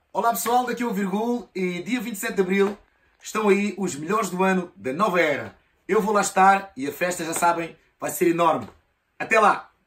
Olá pessoal, daqui é o Virgul e dia 27 de Abril estão aí os melhores do ano da nova era. Eu vou lá estar e a festa, já sabem, vai ser enorme. Até lá!